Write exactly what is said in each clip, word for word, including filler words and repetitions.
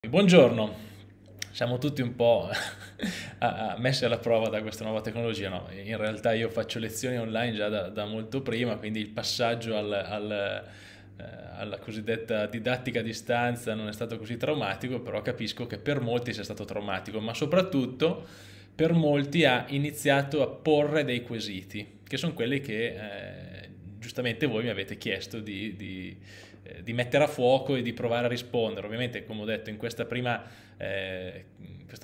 Buongiorno, siamo tutti un po' a- a- messi alla prova da questa nuova tecnologia, no? In realtà io faccio lezioni online già da, da molto prima, quindi il passaggio al- al, eh, alla cosiddetta didattica a distanza non è stato così traumatico, però capisco che per molti sia stato traumatico, ma soprattutto per molti ha iniziato a porre dei quesiti, che sono quelli che eh, giustamente voi mi avete chiesto di, di eh, di mettere a fuoco e di provare a rispondere. Ovviamente, come ho detto, in questa prima, eh, in questa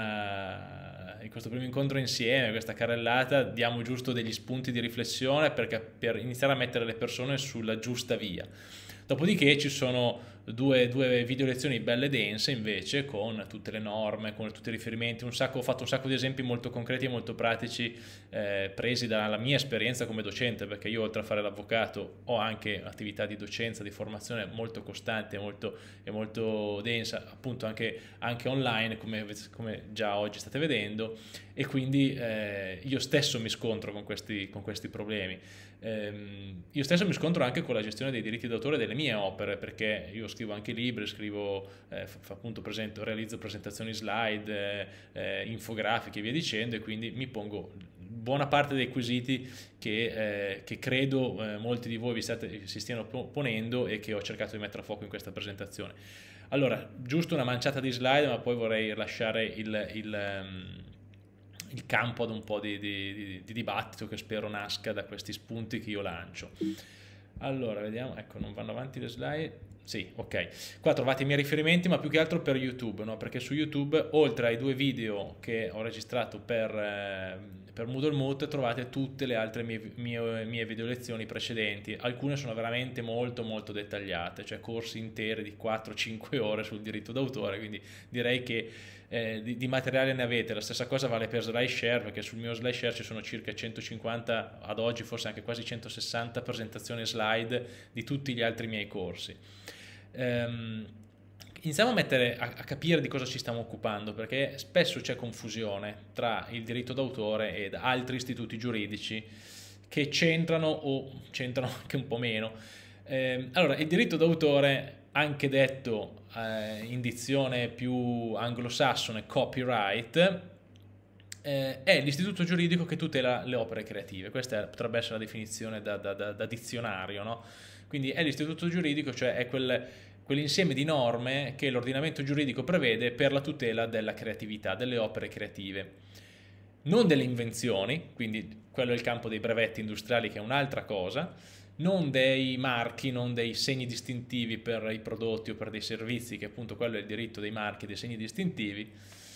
prima, in questo primo incontro insieme, questa carrellata, diamo giusto degli spunti di riflessione perché, per iniziare a mettere le persone sulla giusta via. Dopodiché ci sono due, due video lezioni belle dense invece con tutte le norme, con tutti i riferimenti, un sacco, ho fatto un sacco di esempi molto concreti e molto pratici eh, presi dalla mia esperienza come docente, perché io oltre a fare l'avvocato ho anche attività di docenza, di formazione molto costante molto, e molto densa, appunto anche, anche online, come, come già oggi state vedendo, e quindi eh, io stesso mi scontro con questi, con questi problemi. Ehm, io stesso mi scontro anche con la gestione dei diritti d'autore delle mie opere, perché io scrivo anche libri, scrivo, eh, f- appunto presento, realizzo presentazioni slide, eh, eh, infografiche e via dicendo, e quindi mi pongo buona parte dei quesiti che, eh, che credo eh, molti di voi vi state, si stiano ponendo e che ho cercato di mettere a fuoco in questa presentazione. Allora, giusto una manciata di slide, ma poi vorrei lasciare il, il, ehm, il campo ad un po' di, di, di, di dibattito che spero nasca da questi spunti che io lancio. Allora, vediamo, ecco, non vanno avanti le slide. Sì, ok. Qua trovate i miei riferimenti, ma più che altro per YouTube, no? Perché su YouTube, oltre ai due video che ho registrato per, eh, per Moodle Moot, trovate tutte le altre mie, mie, mie video lezioni precedenti. Alcune sono veramente molto molto dettagliate, cioè corsi interi di quattro cinque ore sul diritto d'autore, quindi direi che eh, di, di materiale ne avete. La stessa cosa vale per SlideShare, perché sul mio SlideShare ci sono circa centocinquanta, ad oggi forse anche quasi centosessanta presentazioni slide di tutti gli altri miei corsi. Ehm, iniziamo a, mettere, a, a capire di cosa ci stiamo occupando, perché spesso c'è confusione tra il diritto d'autore ed altri istituti giuridici che c'entrano o c'entrano anche un po' meno. Eh, allora, il diritto d'autore, anche detto eh, in dizione più anglosassone copyright, eh, è l'istituto giuridico che tutela le opere creative. Questa potrebbe essere la definizione da, da, da, da dizionario, no? Quindi è l'istituto giuridico, cioè è quel, quell'insieme di norme che l'ordinamento giuridico prevede per la tutela della creatività, delle opere creative. Non delle invenzioni, quindi quello è il campo dei brevetti industriali che è un'altra cosa, non dei marchi, non dei segni distintivi per i prodotti o per dei servizi, che appunto quello è il diritto dei marchi e dei segni distintivi,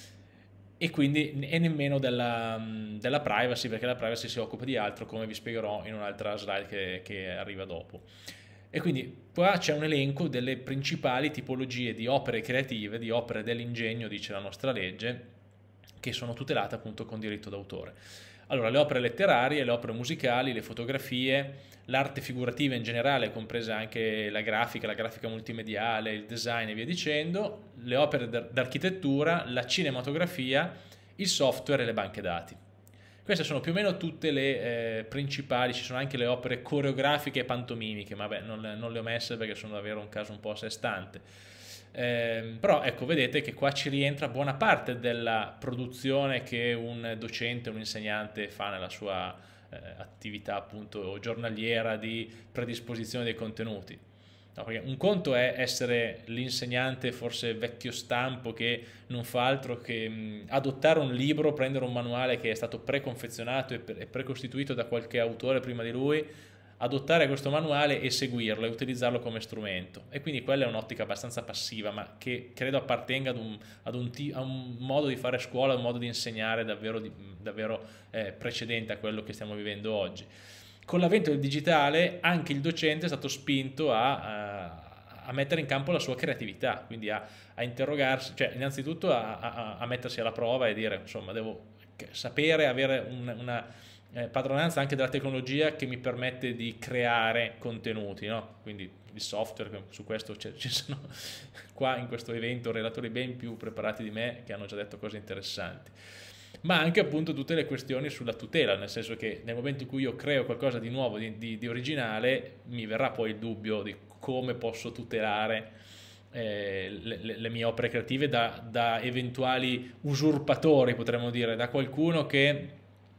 e quindi e nemmeno della, della privacy, perché la privacy si occupa di altro, come vi spiegherò in un'altra slide che, che arriva dopo. E quindi qua c'è un elenco delle principali tipologie di opere creative, di opere dell'ingegno, dice la nostra legge, che sono tutelate appunto con diritto d'autore. Allora, le opere letterarie, le opere musicali, le fotografie, l'arte figurativa in generale, compresa anche la grafica, la grafica multimediale, il design e via dicendo, le opere d'architettura, la cinematografia, il software e le banche dati. Queste sono più o meno tutte le eh, principali, ci sono anche le opere coreografiche e pantomimiche, ma vabbè, non, non le ho messe perché sono davvero un caso un po' a sé stante. Eh, però ecco, vedete che qua ci rientra buona parte della produzione che un docente, un insegnante fa nella sua eh, attività appunto giornaliera di predisposizione dei contenuti. No, perché un conto è essere l'insegnante forse vecchio stampo che non fa altro che mh, adottare un libro, prendere un manuale che è stato preconfezionato e, pre- e precostituito da qualche autore prima di lui, adottare questo manuale e seguirlo e utilizzarlo come strumento. E quindi quella è un'ottica abbastanza passiva, ma che credo appartenga ad un, ad un, a un modo di fare scuola, un modo di insegnare davvero, di, davvero eh, precedente a quello che stiamo vivendo oggi. Con l'avvento del digitale anche il docente è stato spinto a, a, a mettere in campo la sua creatività, quindi a, a interrogarsi, cioè innanzitutto a, a, a mettersi alla prova e dire insomma devo sapere, avere un, una eh, padronanza anche della tecnologia che mi permette di creare contenuti, no? Quindi il software, su questo ci sono qua in questo evento relatori ben più preparati di me che hanno già detto cose interessanti, ma anche appunto tutte le questioni sulla tutela, nel senso che nel momento in cui io creo qualcosa di nuovo, di, di, di originale, mi verrà poi il dubbio di come posso tutelare eh, le, le- le mie opere creative da, da eventuali usurpatori, potremmo dire, da qualcuno che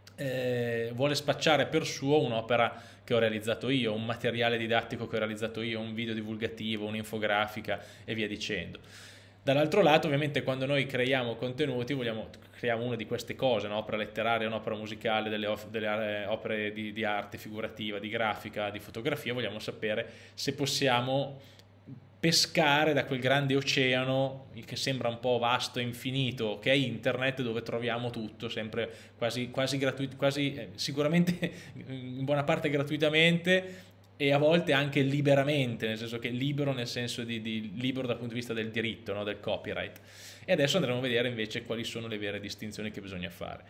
eh, vuole spacciare per suo un'opera che ho realizzato io, un materiale didattico che ho realizzato io, un video divulgativo, un'infografica e via dicendo. Dall'altro lato, ovviamente, quando noi creiamo contenuti, vogliamo, creiamo una di queste cose, un'opera letteraria, un'opera musicale, delle, of- delle eh, opere di, di arte figurativa, di grafica, di fotografia, vogliamo sapere se possiamo pescare da quel grande oceano che sembra un po' vasto e infinito, che è internet, dove troviamo tutto, sempre quasi, quasi gratuito, quasi eh, sicuramente in buona parte gratuitamente e a volte anche liberamente, nel senso che libero nel senso di, di libero dal punto di vista del diritto, no? Del copyright. E adesso andremo a vedere invece quali sono le vere distinzioni che bisogna fare.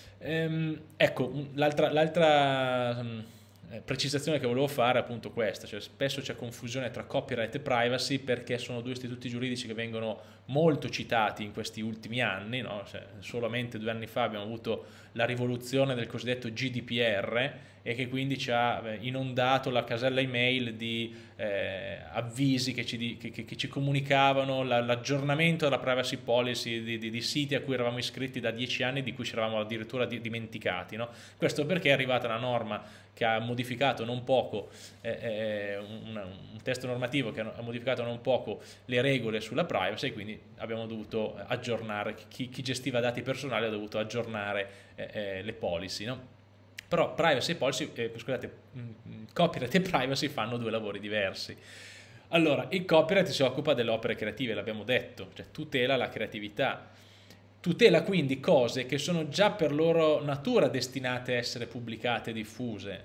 Ehm, ecco, l'altra, l'altra mm, eh, precisazione che volevo fare è appunto questa, cioè spesso c'è confusione tra copyright e privacy perché sono due istituti giuridici che vengono molto citati in questi ultimi anni, no? Cioè, solamente due anni fa abbiamo avuto la rivoluzione del cosiddetto G D P R e che quindi ci ha eh, inondato la casella email di eh, avvisi che ci, di, che, che, che ci comunicavano la, l'aggiornamento della privacy policy di, di, di siti a cui eravamo iscritti da dieci anni, di cui ci eravamo addirittura di, dimenticati, no? Questo perché è arrivata una norma che ha modificato non poco, eh, eh, un, un testo normativo che ha modificato non poco le regole sulla privacy e quindi abbiamo dovuto aggiornare, chi, chi gestiva dati personali ha dovuto aggiornare eh, eh, le policy, no? Però privacy e policy, eh, scusate, copyright e privacy fanno due lavori diversi. Allora, il copyright si occupa delle opere creative, l'abbiamo detto, cioè tutela la creatività, tutela quindi cose che sono già per loro natura destinate a essere pubblicate e diffuse,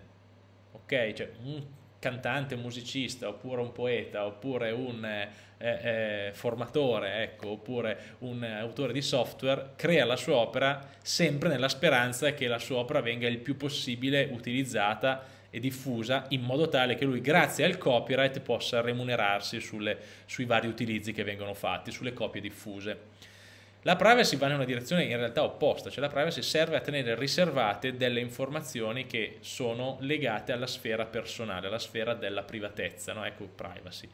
ok? Cioè un cantante, un musicista, oppure un poeta, oppure un eh, eh, formatore, ecco, oppure un autore di software, crea la sua opera sempre nella speranza che la sua opera venga il più possibile utilizzata e diffusa in modo tale che lui, grazie al copyright, possa remunerarsi sulle, sui vari utilizzi che vengono fatti, sulle copie diffuse. La privacy va in una direzione in realtà opposta, cioè la privacy serve a tenere riservate delle informazioni che sono legate alla sfera personale, alla sfera della privatezza, no? Ecco, privacy.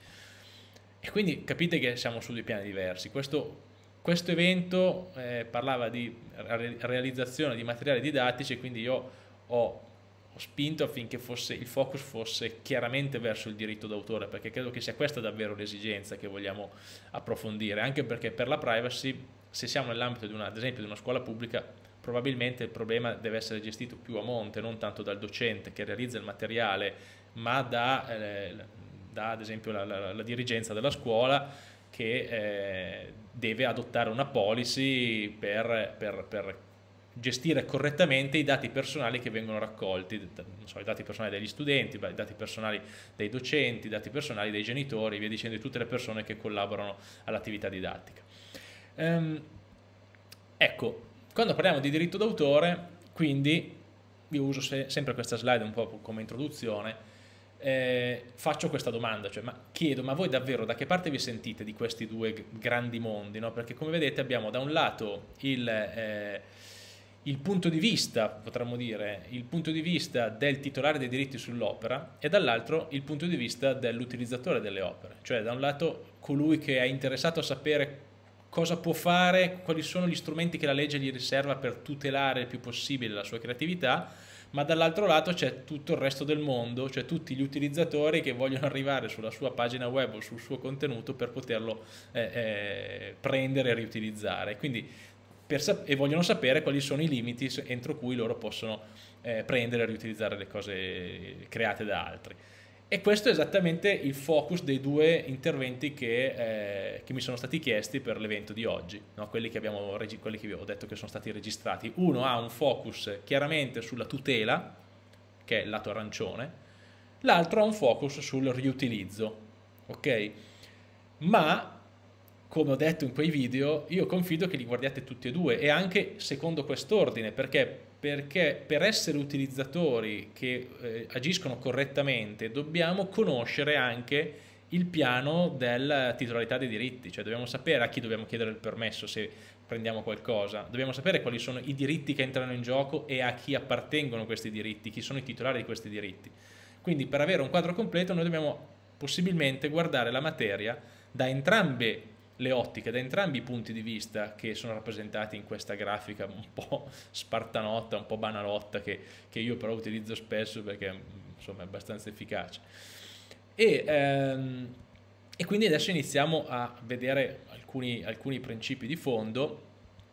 E quindi capite che siamo su due piani diversi. Questo, questo evento eh, parlava di realizzazione di materiali didattici e quindi io ho ho spinto affinché fosse, il focus fosse chiaramente verso il diritto d'autore, perché credo che sia questa davvero l'esigenza che vogliamo approfondire, anche perché per la privacy, se siamo nell'ambito di una, ad esempio di una scuola pubblica, probabilmente il problema deve essere gestito più a monte, non tanto dal docente che realizza il materiale, ma da, eh, da ad esempio la, la, la dirigenza della scuola che eh, deve adottare una policy per, per, per gestire correttamente i dati personali che vengono raccolti, non so, i dati personali degli studenti, i dati personali dei docenti, i dati personali dei genitori, via dicendo, di tutte le persone che collaborano all'attività didattica. Ehm, ecco, quando parliamo di diritto d'autore, quindi io uso se, sempre questa slide un po' come introduzione, eh, faccio questa domanda, cioè ma chiedo, ma voi davvero da che parte vi sentite di questi due grandi mondi, no? Perché come vedete abbiamo da un lato il... Eh, il punto di vista, potremmo dire, il punto di vista del titolare dei diritti sull'opera e dall'altro il punto di vista dell'utilizzatore delle opere, cioè da un lato colui che è interessato a sapere cosa può fare, quali sono gli strumenti che la legge gli riserva per tutelare il più possibile la sua creatività, ma dall'altro lato c'è tutto il resto del mondo, cioè tutti gli utilizzatori che vogliono arrivare sulla sua pagina web o sul suo contenuto per poterlo eh, eh, prendere e riutilizzare. Quindi Per, e vogliono sapere quali sono i limiti entro cui loro possono eh, prendere e riutilizzare le cose create da altri. E questo è esattamente il focus dei due interventi che, eh, che mi sono stati chiesti per l'evento di oggi, no? quelli, che abbiamo, quelli che vi ho detto che sono stati registrati. Uno ha un focus chiaramente sulla tutela, che è il lato arancione, l'altro ha un focus sul riutilizzo, ok? Ma come ho detto in quei video, io confido che li guardiate tutti e due e anche secondo quest'ordine, perché? Perché per essere utilizzatori che eh, agiscono correttamente dobbiamo conoscere anche il piano della titolarità dei diritti, cioè dobbiamo sapere a chi dobbiamo chiedere il permesso se prendiamo qualcosa, dobbiamo sapere quali sono i diritti che entrano in gioco e a chi appartengono questi diritti, chi sono i titolari di questi diritti. Quindi per avere un quadro completo noi dobbiamo possibilmente guardare la materia da entrambe le ottiche, da entrambi i punti di vista che sono rappresentati in questa grafica un po' spartanotta, un po' banalotta, che, che io però utilizzo spesso perché insomma è abbastanza efficace. E, ehm, e quindi adesso iniziamo a vedere alcuni, alcuni principi di fondo,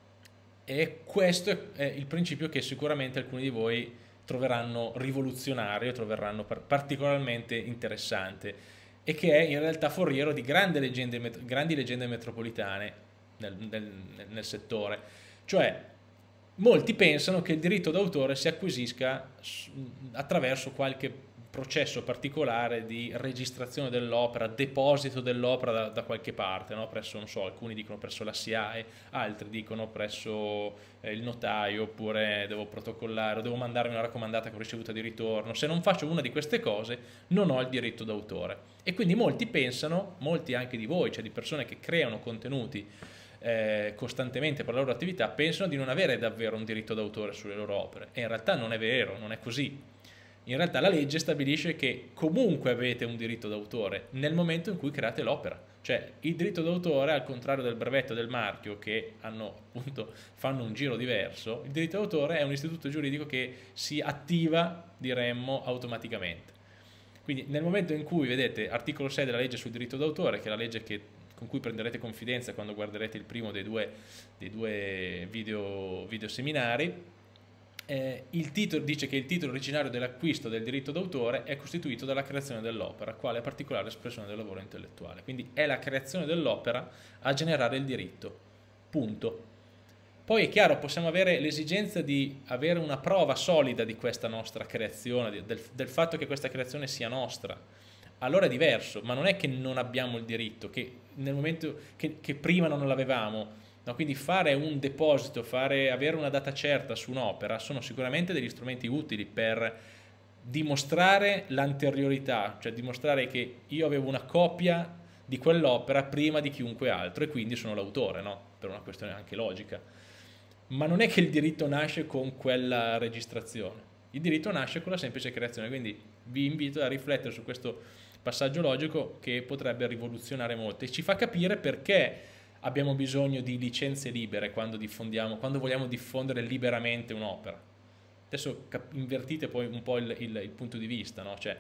e questo è il principio che sicuramente alcuni di voi troveranno rivoluzionario, troveranno particolarmente interessante, e che è in realtà foriero di grandi leggende, grandi leggende metropolitane nel, nel, nel settore. Cioè, molti pensano che il diritto d'autore si acquisisca attraverso qualche processo particolare di registrazione dell'opera, deposito dell'opera da, da qualche parte, no? Presso, non so, alcuni dicono presso la SIAE, altri dicono presso eh, il notaio, oppure devo protocollare o devo mandarmi una raccomandata con ricevuta di ritorno. Se non faccio una di queste cose non ho il diritto d'autore. E quindi molti pensano, molti anche di voi, cioè di persone che creano contenuti eh, costantemente per la loro attività, pensano di non avere davvero un diritto d'autore sulle loro opere, e in realtà non è vero, non è così. In realtà la legge stabilisce che comunque avete un diritto d'autore nel momento in cui create l'opera. Cioè il diritto d'autore, al contrario del brevetto e del marchio, che hanno, appunto, fanno un giro diverso, il diritto d'autore è un istituto giuridico che si attiva, diremmo, automaticamente. Quindi nel momento in cui, vedete, articolo sei della legge sul diritto d'autore, che è la legge che, con cui prenderete confidenza quando guarderete il primo dei due, dei due video, video seminari, Eh, il titolo dice che il titolo originario dell'acquisto del diritto d'autore è costituito dalla creazione dell'opera, quale particolare espressione del lavoro intellettuale. Quindi è la creazione dell'opera a generare il diritto. Punto. Poi è chiaro, possiamo avere l'esigenza di avere una prova solida di questa nostra creazione, del, del fatto che questa creazione sia nostra. Allora è diverso, ma non è che non abbiamo il diritto, che nel momento che, che prima non l'avevamo. No, quindi fare un deposito, fare, avere una data certa su un'opera sono sicuramente degli strumenti utili per dimostrare l'anteriorità, cioè dimostrare che io avevo una copia di quell'opera prima di chiunque altro e quindi sono l'autore, no? Per una questione anche logica. Ma non è che il diritto nasce con quella registrazione, il diritto nasce con la semplice creazione, quindi vi invito a riflettere su questo passaggio logico che potrebbe rivoluzionare molto e ci fa capire perché abbiamo bisogno di licenze libere quando diffondiamo, quando vogliamo diffondere liberamente un'opera. Adesso invertite poi un po' il, il, il punto di vista, no? Cioè,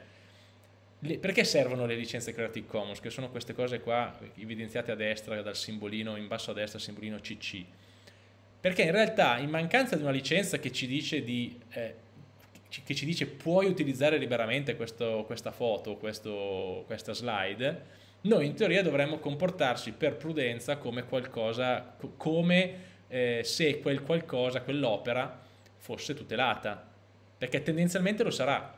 le, perché servono le licenze Creative Commons? Che sono queste cose qua evidenziate a destra dal simbolino, in basso a destra il simbolino C C. Perché in realtà, in mancanza di una licenza che ci dice di eh, che ci dice puoi utilizzare liberamente questo, questa foto, questo, questa slide, noi in teoria dovremmo comportarci per prudenza come qualcosa, come eh, se quel qualcosa, quell'opera fosse tutelata, perché tendenzialmente lo sarà,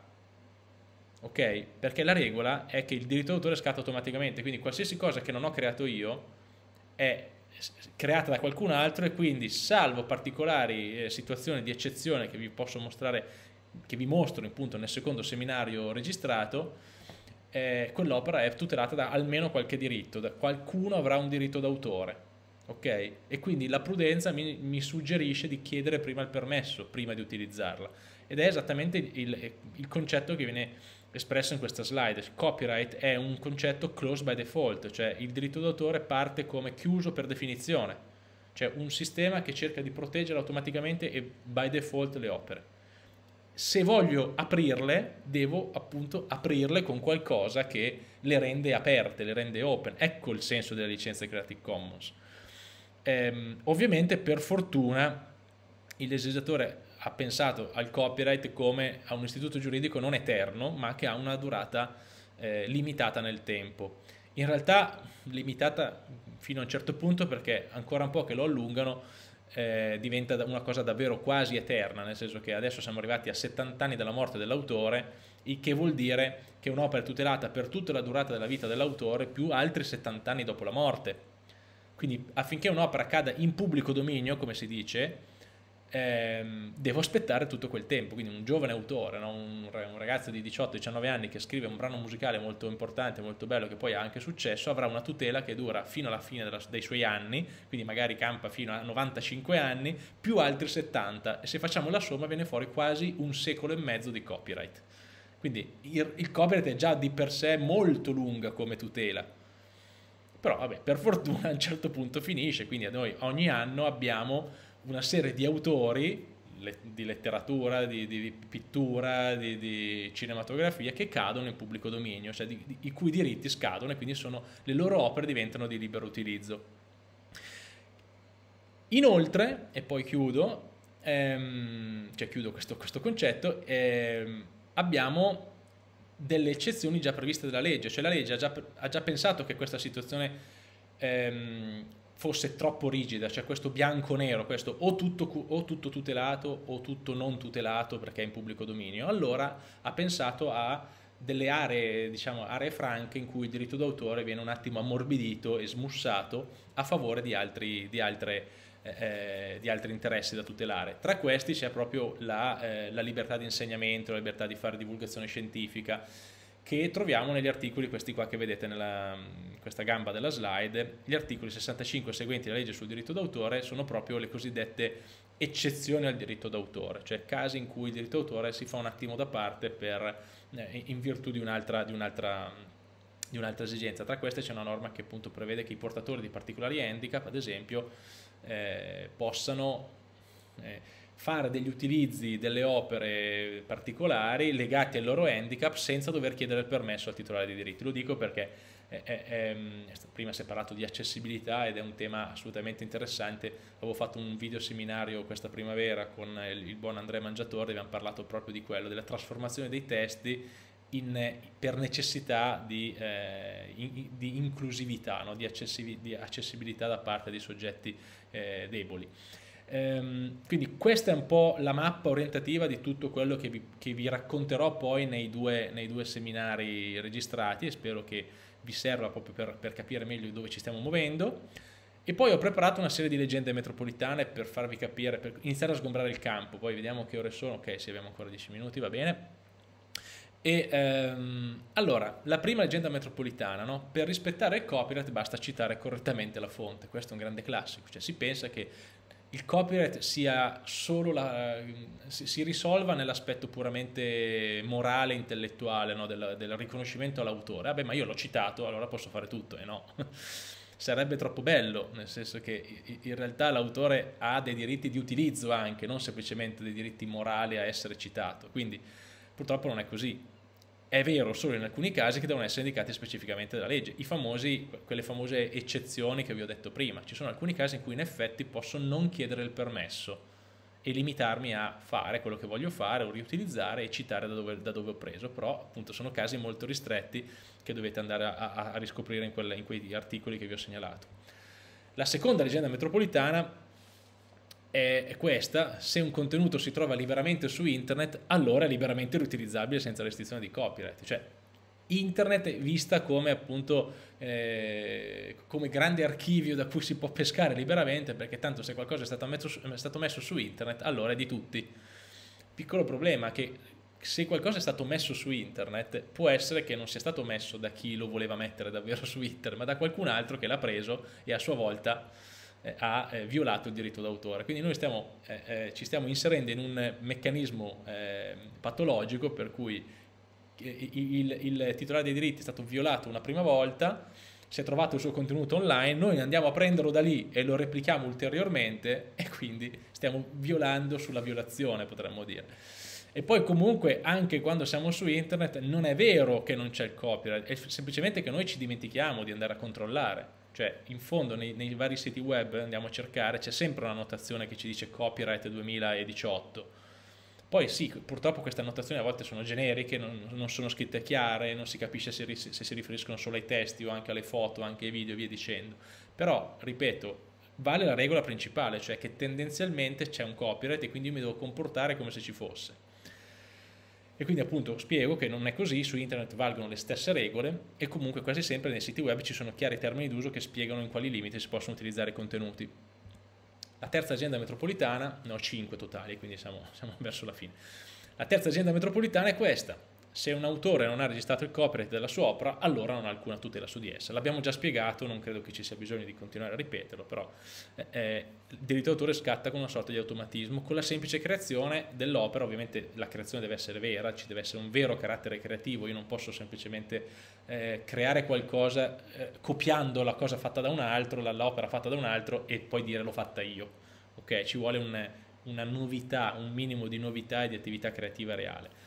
ok? Perché la regola è che il diritto d'autore scatta automaticamente, quindi qualsiasi cosa che non ho creato io è creata da qualcun altro e quindi, salvo particolari eh, situazioni di eccezione che vi posso mostrare, che vi mostro appunto nel secondo seminario registrato, Eh, quell'opera è tutelata da almeno qualche diritto, da qualcuno avrà un diritto d'autore, ok? E quindi la prudenza mi, mi suggerisce di chiedere prima il permesso, prima di utilizzarla, ed è esattamente il, il concetto che viene espresso in questa slide. Il copyright è un concetto closed by default, cioè il diritto d'autore parte come chiuso per definizione, cioè un sistema che cerca di proteggere automaticamente e by default le opere. Se voglio aprirle, devo appunto aprirle con qualcosa che le rende aperte, le rende open. Ecco il senso delle licenze Creative Commons. Ehm, ovviamente, per fortuna, il legislatore ha pensato al copyright come a un istituto giuridico non eterno, ma che ha una durata eh, limitata nel tempo. In realtà limitata fino a un certo punto, perché ancora un po' che lo allungano, Eh, diventa una cosa davvero quasi eterna, nel senso che adesso siamo arrivati a settanta anni dalla morte dell'autore, il che vuol dire che un'opera è tutelata per tutta la durata della vita dell'autore più altri settanta anni dopo la morte. Quindi affinché un'opera cada in pubblico dominio, come si dice, ehm, devo aspettare tutto quel tempo. Quindi un giovane autore, no? un, un ragazzo di diciotto diciannove anni che scrive un brano musicale molto importante, molto bello, che poi ha anche successo, avrà una tutela che dura fino alla fine della, dei suoi anni, quindi magari campa fino a novantacinque anni, più altri settanta, e se facciamo la somma viene fuori quasi un secolo e mezzo di copyright. Quindi il, il copyright è già di per sé molto lunga come tutela. Però vabbè, per fortuna a un certo punto finisce, quindi noi ogni anno abbiamo una serie di autori le, di letteratura, di, di, di pittura, di, di cinematografia che cadono in pubblico dominio, cioè di, di, i cui diritti scadono e quindi sono, le loro opere diventano di libero utilizzo. Inoltre, e poi chiudo, ehm, cioè chiudo questo, questo concetto, ehm, abbiamo delle eccezioni già previste dalla legge, cioè la legge ha già, ha già pensato che questa situazione ehm, fosse troppo rigida, cioè questo bianco-nero, questo o tutto, o tutto tutelato o tutto non tutelato perché è in pubblico dominio. Allora ha pensato a delle aree, diciamo, aree franche in cui il diritto d'autore viene un attimo ammorbidito e smussato a favore di altri, di altre Eh, di altri interessi da tutelare. Tra questi c'è proprio la, eh, la libertà di insegnamento, la libertà di fare divulgazione scientifica, che troviamo negli articoli, questi qua che vedete nella questa gamba della slide. Gli articoli sessantacinque seguenti della legge sul diritto d'autore sono proprio le cosiddette eccezioni al diritto d'autore, cioè casi in cui il diritto d'autore si fa un attimo da parte per, eh, in virtù di un'altra di un'altra di un'altra esigenza. Tra queste c'è una norma che appunto prevede che i portatori di particolari handicap, ad esempio, eh, possano eh, fare degli utilizzi delle opere particolari legati al loro handicap senza dover chiedere il permesso al titolare dei diritti. Lo dico perché è, è, è, prima si è parlato di accessibilità ed è un tema assolutamente interessante. Avevo fatto un video seminario questa primavera con il, il buon Andrea Mangiatore, abbiamo parlato proprio di quello, della trasformazione dei testi In, per necessità di, eh, in, di inclusività, no? di, accessibil di accessibilità da parte dei soggetti eh, deboli. Ehm, quindi questa è un po' la mappa orientativa di tutto quello che vi, che vi racconterò poi nei due, nei due seminari registrati, e spero che vi serva proprio per, per capire meglio dove ci stiamo muovendo. E poi ho preparato una serie di leggende metropolitane per farvi capire, per iniziare a sgombrare il campo. Poi vediamo che ore sono. Ok, se abbiamo ancora dieci minuti va bene. E ehm, allora, la prima leggenda metropolitana, no? Per rispettare il copyright basta citare correttamente la fonte. Questo è un grande classico, cioè si pensa che il copyright sia solo la, si, si risolva nell'aspetto puramente morale, intellettuale, no? del, del riconoscimento all'autore. Vabbè, ma io l'ho citato, allora posso fare tutto, e no. Sarebbe troppo bello, nel senso che in realtà l'autore ha dei diritti di utilizzo anche, non semplicemente dei diritti morali a essere citato. Quindi purtroppo non è così. È vero solo in alcuni casi che devono essere indicati specificamente dalla legge, i famosi, quelle famose eccezioni che vi ho detto prima. Ci sono alcuni casi in cui in effetti posso non chiedere il permesso e limitarmi a fare quello che voglio fare o riutilizzare e citare da dove, da dove ho preso, però appunto sono casi molto ristretti che dovete andare a, a, a riscoprire in, quelle, in quei articoli che vi ho segnalato. La seconda leggenda metropolitana è questa: se un contenuto si trova liberamente su internet, allora è liberamente riutilizzabile senza restrizione di copyright. Cioè internet è vista come appunto eh, come grande archivio da cui si può pescare liberamente, perché tanto se qualcosa è stato messo, è stato messo su internet, allora è di tutti. Piccolo problema che se qualcosa è stato messo su internet, può essere che non sia stato messo da chi lo voleva mettere davvero su internet, ma da qualcun altro che l'ha preso e a sua volta eh, ha eh, violato il diritto d'autore. Quindi noi stiamo, eh, eh, ci stiamo inserendo in un meccanismo eh, patologico per cui il, il, il titolare dei diritti è stato violato una prima volta, si è trovato il suo contenuto online, noi andiamo a prenderlo da lì e lo replichiamo ulteriormente, e quindi stiamo violando sulla violazione, potremmo dire. E poi comunque anche quando siamo su internet non è vero che non c'è il copyright, è semplicemente che noi ci dimentichiamo di andare a controllare. Cioè in fondo nei, nei vari siti web andiamo a cercare, c'è sempre una annotazione che ci dice copyright duemiladiciotto. Poi sì, purtroppo queste annotazioni a volte sono generiche, non, non sono scritte chiare, non si capisce se, se si riferiscono solo ai testi o anche alle foto, anche ai video e via dicendo. Però, ripeto, vale la regola principale, cioè che tendenzialmente c'è un copyright e quindi io mi devo comportare come se ci fosse. E quindi appunto spiego che non è così, su internet valgono le stesse regole e comunque quasi sempre nei siti web ci sono chiari termini d'uso che spiegano in quali limiti si possono utilizzare i contenuti. La terza agenda metropolitana, ne ho cinque totali, quindi siamo, siamo verso la fine. La terza agenda metropolitana è questa: Se un autore non ha registrato il copyright della sua opera, allora non ha alcuna tutela su di essa. L'abbiamo già spiegato, non credo che ci sia bisogno di continuare a ripeterlo, però eh, eh, il diritto d'autore scatta con una sorta di automatismo, con la semplice creazione dell'opera. Ovviamente la creazione deve essere vera, ci deve essere un vero carattere creativo, io non posso semplicemente eh, creare qualcosa eh, copiando la cosa fatta da un altro, l'opera fatta da un altro e poi dire l'ho fatta io. Ok, ci vuole un, una novità, un minimo di novità e di attività creativa reale.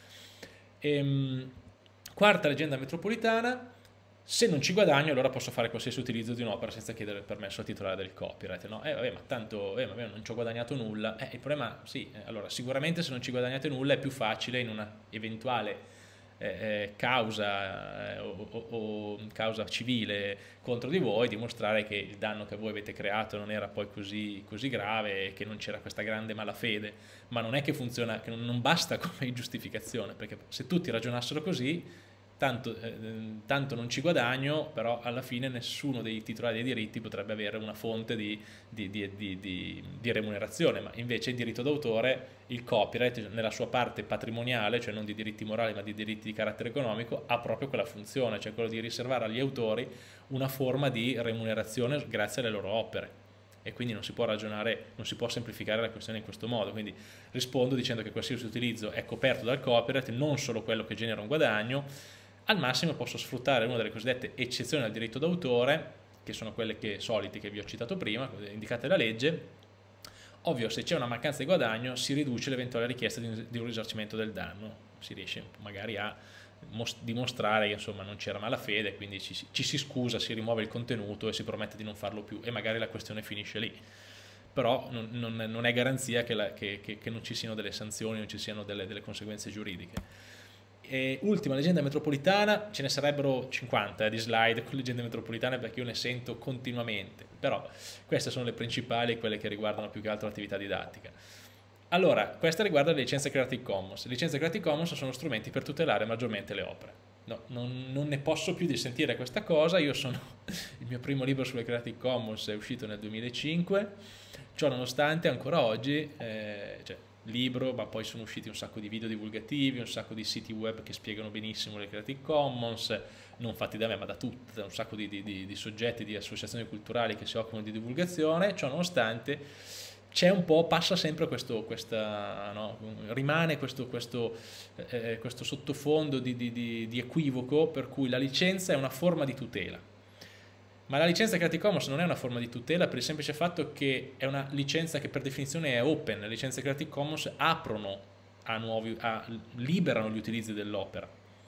Ehm, quarta leggenda metropolitana: se non ci guadagno allora posso fare qualsiasi utilizzo di un'opera senza chiedere il permesso al titolare del copyright, no? Eh vabbè, ma tanto eh, vabbè, non ci ho guadagnato nulla. Eh, il problema, sì, eh, allora sicuramente se non ci guadagnate nulla è più facile in una eventuale eh, eh, causa eh, o, o, o causa civile contro di voi dimostrare che il danno che voi avete creato non era poi così, così grave e che non c'era questa grande malafede. Ma non è che funziona, che non basta come giustificazione, perché se tutti ragionassero così, tanto, eh, tanto non ci guadagno, però alla fine nessuno dei titolari dei diritti potrebbe avere una fonte di, di, di, di, di, di remunerazione, ma invece il diritto d'autore, il copyright, nella sua parte patrimoniale, cioè non di diritti morali ma di diritti di carattere economico, ha proprio quella funzione, cioè quello di riservare agli autori una forma di remunerazione grazie alle loro opere. E quindi non si può ragionare, non si può semplificare la questione in questo modo. Quindi rispondo dicendo che qualsiasi utilizzo è coperto dal copyright, non solo quello che genera un guadagno. Al massimo posso sfruttare una delle cosiddette eccezioni al diritto d'autore, che sono quelle che, solite che vi ho citato prima, indicate dalla legge. Ovvio, se c'è una mancanza di guadagno si riduce l'eventuale richiesta di, di un risarcimento del danno, si riesce magari a dimostrare che insomma non c'era malafede, quindi ci, ci si scusa, si rimuove il contenuto e si promette di non farlo più e magari la questione finisce lì. Però non, non, non è garanzia che, la, che, che, che non ci siano delle sanzioni, non ci siano delle, delle conseguenze giuridiche. E ultima leggenda metropolitana, ce ne sarebbero cinquanta eh, di slide con leggende metropolitane perché io ne sento continuamente, però queste sono le principali, quelle che riguardano più che altro l'attività didattica. Allora, questa riguarda le licenze Creative Commons. Le licenze Creative Commons sono strumenti per tutelare maggiormente le opere. No, non, non ne posso più di sentire questa cosa. Io sono il mio primo libro sulle Creative Commons è uscito nel duemilacinque, ciò nonostante ancora oggi, eh, cioè, libro, ma poi sono usciti un sacco di video divulgativi, un sacco di siti web che spiegano benissimo le Creative Commons, non fatti da me ma da tutti, da un sacco di, di, di soggetti, di associazioni culturali che si occupano di divulgazione. Ciò nonostante c'è un po', passa sempre questo, questa, no, rimane questo, questo, eh, questo sottofondo di, di, di, di equivoco per cui la licenza è una forma di tutela. Ma la licenza Creative Commons non è una forma di tutela per il semplice fatto che è una licenza che per definizione è open. Le licenze Creative Commons aprono a nuovi, a, liberano gli utilizzi dell'opera.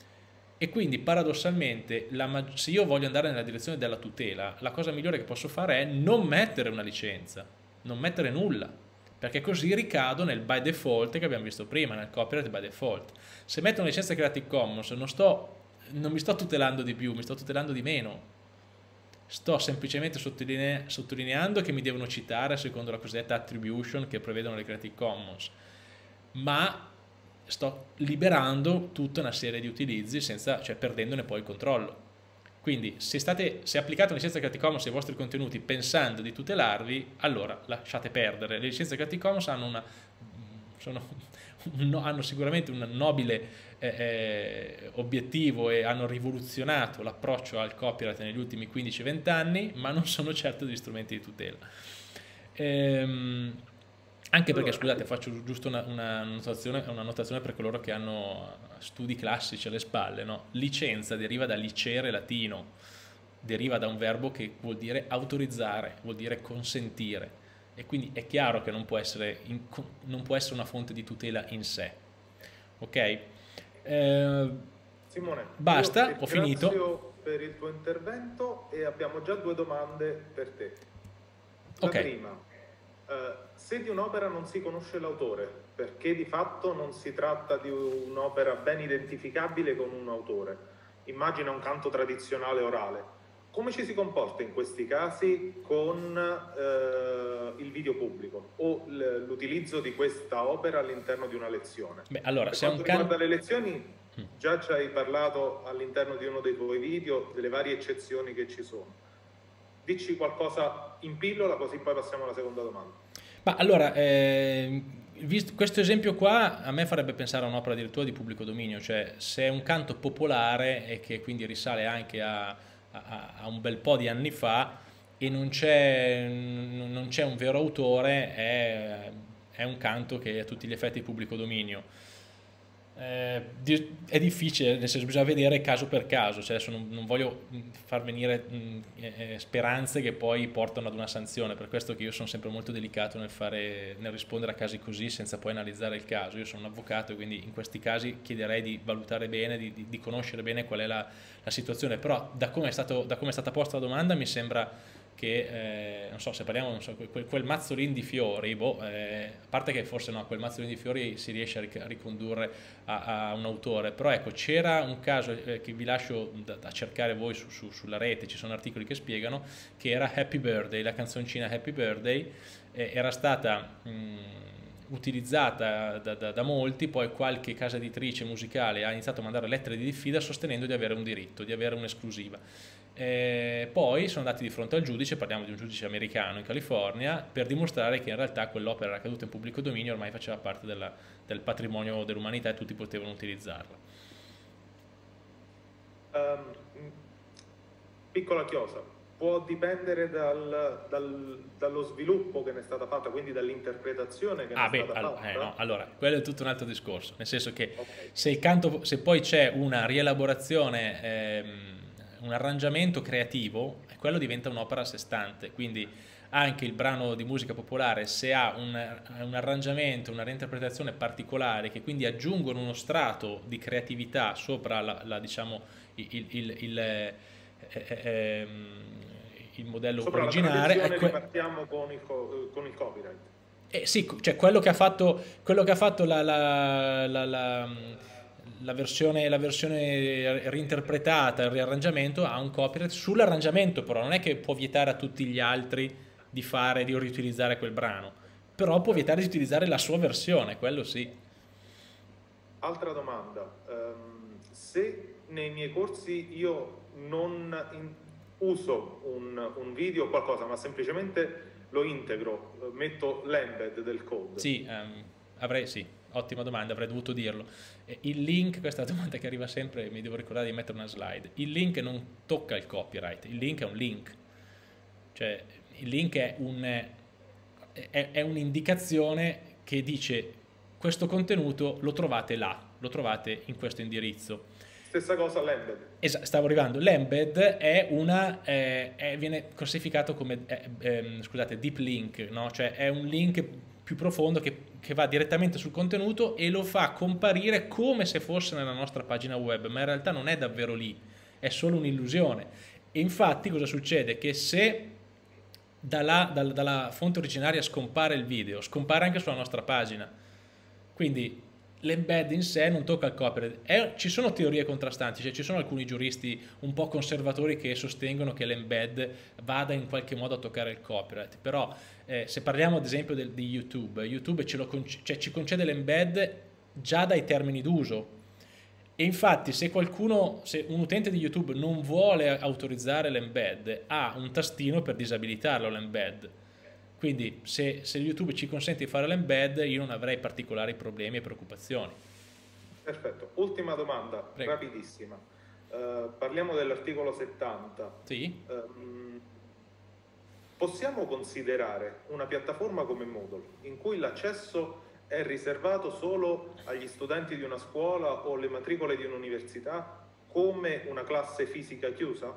E quindi paradossalmente, la, se io voglio andare nella direzione della tutela, la cosa migliore che posso fare è non mettere una licenza, non mettere nulla, perché così ricado nel by default che abbiamo visto prima, nel copyright by default. Se metto una licenza Creative Commons non, sto, non mi sto tutelando di più, mi sto tutelando di meno. Sto semplicemente sottoline sottolineando che mi devono citare secondo la cosiddetta attribution che prevedono le Creative Commons, ma sto liberando tutta una serie di utilizzi senza, cioè perdendone poi il controllo. Quindi se, state, se applicate una licenza Creative Commons ai vostri contenuti pensando di tutelarvi, allora lasciate perdere. Le licenze Creative Commons hanno, una, sono, un, hanno sicuramente un nobile eh, eh, obiettivo e hanno rivoluzionato l'approccio al copyright negli ultimi quindici venti anni, ma non sono certo degli strumenti di tutela. Ehm, anche perché, scusate, faccio giusto una, una, notazione, una notazione per coloro che hanno studi classici alle spalle, no? Licenza deriva da licere latino, deriva da un verbo che vuol dire autorizzare, vuol dire consentire, e quindi è chiaro che non può essere, in, non può essere una fonte di tutela in sé. Ok? Eh, Simone, basta, ho finito. Grazie per il tuo intervento e abbiamo già due domande per te. La okay. prima, eh, se di un'opera non si conosce l'autore, perché di fatto non si tratta di un'opera ben identificabile con un autore, immagina un canto tradizionale orale, come ci si comporta in questi casi con eh, il video pubblico o l'utilizzo di questa opera all'interno di una lezione? Beh, allora, per se quanto un can... riguarda le lezioni, già ci hai parlato all'interno di uno dei tuoi video delle varie eccezioni che ci sono. Dici qualcosa in pillola così poi passiamo alla seconda domanda. Ma allora, eh, visto- questo esempio qua a me farebbe pensare a un'opera addirittura di pubblico dominio, cioè se è un canto popolare e che quindi risale anche a, a- a un bel po' di anni fa e non c'è non c'è un vero autore, è, è un canto che è a tutti gli effetti di pubblico dominio. Eh, di- è difficile, nel senso bisogna vedere caso per caso, cioè adesso non, non voglio mh, far venire mh, eh, speranze che poi portano ad una sanzione, per questo che io sono sempre molto delicato nel fare, nel rispondere a casi così senza poi analizzare il caso. Io sono un avvocato e quindi in questi casi chiederei di valutare bene, di, di- di conoscere bene qual è la, la situazione, però da come è stato, da come è stata posta la domanda mi sembra che, eh, non so, se parliamo, non so, quel, quel mazzolin di fiori, boh, eh, a parte che forse no, quel mazzolin di fiori si riesce a, ric- a ricondurre a, a un autore, però ecco, c'era un caso eh, che vi lascio da, da cercare voi su, su- sulla rete, ci sono articoli che spiegano, che era Happy Birthday, la canzoncina Happy Birthday, eh, era stata mh, utilizzata da, da- da molti, poi qualche casa editrice musicale ha iniziato a mandare lettere di diffida sostenendo di avere un diritto, di avere un'esclusiva. Eh, poi sono andati di fronte al giudice, parliamo di un giudice americano in California, per dimostrare che in realtà quell'opera era caduta in pubblico dominio, ormai faceva parte della- del patrimonio dell'umanità e tutti potevano utilizzarla. Ehm, piccola chiosa, può dipendere dal- dal- dallo sviluppo che ne è stata fatta, quindi dall'interpretazione che ne Ah è beh, stata allo- eh, no, fatta? allora, quello è tutto un altro discorso, nel senso che Ok. se il canto, se poi c'è una rielaborazione, ehm, un arrangiamento creativo, eh, quello diventa un'opera a sé stante, quindi anche il brano di musica popolare, se ha un, un arrangiamento, una reinterpretazione particolare, che quindi aggiungono uno strato di creatività sopra la, la, diciamo, il, il, il, il, eh, eh, ehm, il modello Sopra la originale, tradizione ecco, ripartiamo con il, co- con il copyright. eh sì, cioè quello che ha fatto, quello che ha fatto la, la- la- la- la versione, la versione reinterpretata, il riarrangiamento, ha un copyright sull'arrangiamento, però non è che può vietare a tutti gli altri di fare, di riutilizzare quel brano, però può Certo. vietare di utilizzare la sua versione, quello sì. Altra domanda, ehm, se nei miei corsi io non in- uso un, un video o qualcosa, ma semplicemente lo integro, eh, metto l'embed del code. Sì, ehm, avrei, sì, ottima domanda, avrei dovuto dirlo. Eh, Il link, questa è la domanda che arriva sempre, mi devo ricordare di mettere una slide. Il link non tocca il copyright, il link è un link. Cioè, il link è un, è, è un'indicazione che dice questo contenuto lo trovate là, lo trovate in questo indirizzo. Stessa cosa l'embed. Esa- stavo arrivando, l'embed è una, eh, è- viene classificato come, eh, ehm, scusate, deep link, no? Cioè è un link più profondo che, che va direttamente sul contenuto e lo fa comparire come se fosse nella nostra pagina web, ma in realtà non è davvero lì, è solo un'illusione. E infatti cosa succede? Che se dalla, dal- dalla fonte originaria scompare il video, scompare anche sulla nostra pagina. Quindi l'embed in sé non tocca il copyright. È- ci sono teorie contrastanti, cioè ci sono alcuni giuristi un po' conservatori che sostengono che l'embed vada in qualche modo a toccare il copyright, però eh, se parliamo ad esempio del- di YouTube, YouTube ce lo conce- cioè, ci concede l'embed già dai termini d'uso. E infatti se qualcuno, se un utente di YouTube non vuole autorizzare l'embed, ha un tastino per disabilitarlo l'embed. Quindi se, se YouTube ci consente di fare l'embed, io non avrei particolari problemi e preoccupazioni. Perfetto. Ultima domanda, Prego. rapidissima. Eh, parliamo dell'articolo settanta. Sì? Ehm, possiamo considerare una piattaforma come Moodle in cui l'accesso è riservato solo agli studenti di una scuola o le matricole di un'università come una classe fisica chiusa?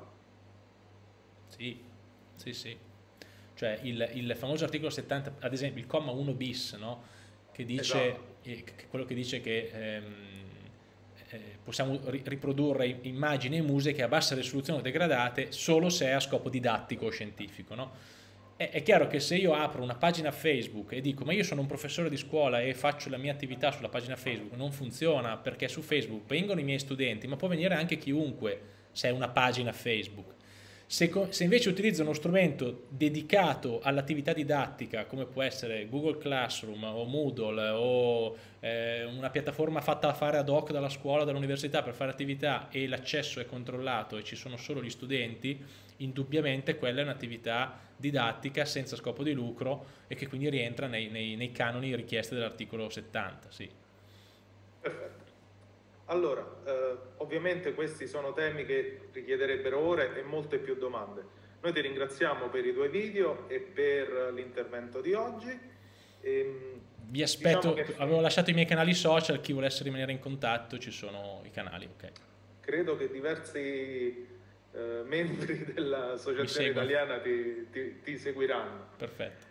Sì, sì, sì. Cioè il, il famoso articolo settanta, ad esempio il comma uno bis, no? Che dice, Esatto. eh, che- quello che dice che ehm, eh, possiamo ri- riprodurre i- immagini e musiche a bassa risoluzione o degradate solo se è a scopo didattico o scientifico, no? È, è chiaro che se io apro una pagina Facebook e dico ma io sono un professore di scuola e faccio la mia attività sulla pagina Facebook, non funziona perché su Facebook vengono i miei studenti, ma può venire anche chiunque se è una pagina Facebook. Se, co- se invece utilizzo uno strumento dedicato all'attività didattica, come può essere Google Classroom o Moodle o eh, una piattaforma fatta a fare ad hoc dalla scuola, dall'università per fare attività e l'accesso è controllato e ci sono solo gli studenti, indubbiamente quella è un'attività didattica senza scopo di lucro e che quindi rientra nei, nei, nei canoni richiesti dall'articolo settanta, sì. Perfetto. Allora, eh, ovviamente questi sono temi che richiederebbero ore e molte più domande. Noi ti ringraziamo per i tuoi video e per l'intervento di oggi. E, vi aspetto, diciamo che... avevo lasciato i miei canali social, chi volesse rimanere in contatto ci sono i canali, ok. Credo che diversi eh, membri dell'associazione italiana ti, ti, ti seguiranno. Perfetto.